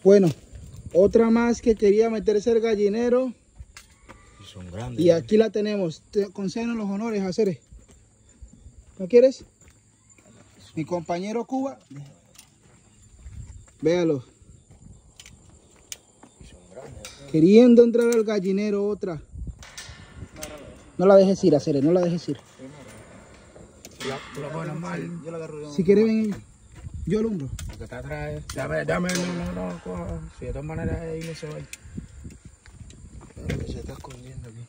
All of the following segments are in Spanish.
Bueno, otra más que quería meterse al gallinero. Y son grandes. Y aquí la tenemos. Te concedo los honores, Acere. ¿No quieres? Mi compañero Cuba. Véalo. Queriendo entrar al gallinero otra. No la dejes ir, Acere, no la dejes ir. Tú la pones mal. Yo la agarro. Si quieres ven, yo alumbro. Porque está atrás. Dame, no, coja. Si de todas maneras ahí no se va a ir. Pero que se está escondiendo aquí.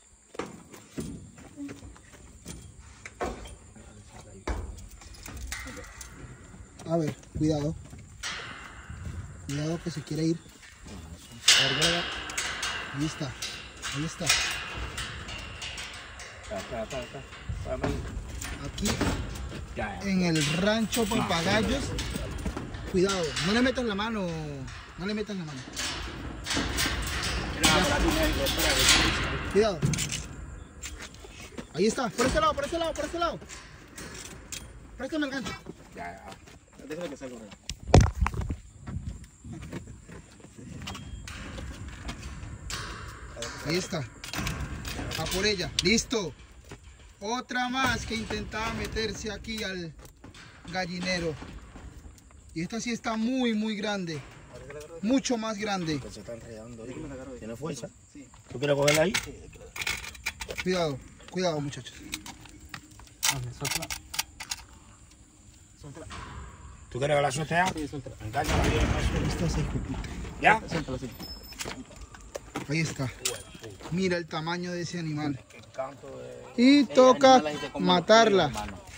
A ver, cuidado. Cuidado que se quiere ir. Ahí está. Ahí está. Aquí Ya. en el rancho Papagayos. Cuidado, no le metas la mano. No le metas la mano. Cuidado. Ahí está, por este lado, por este lado, por este lado. Préstame el gancho. Ya. Déjame que salga. Ahí está. A por ella. Listo. Otra más que intentaba meterse aquí al gallinero. Y esta sí está muy, muy grande. Mucho más grande. Se está enredando. Déjame la agarro. ¿Tiene fuerza? Sí. ¿Tú quieres cogerla ahí? Cuidado, cuidado, muchachos. Suéltala. Suéltala. ¿Tú quieres que la suelte ya? Sí, suéltala. Engáñala bien. Esta es hijopita. ¿Ya? Suéltala, sí. Ahí está. Mira el tamaño de ese animal. El canto de... Y toca animales y te comen los matarla. pollos, hermano.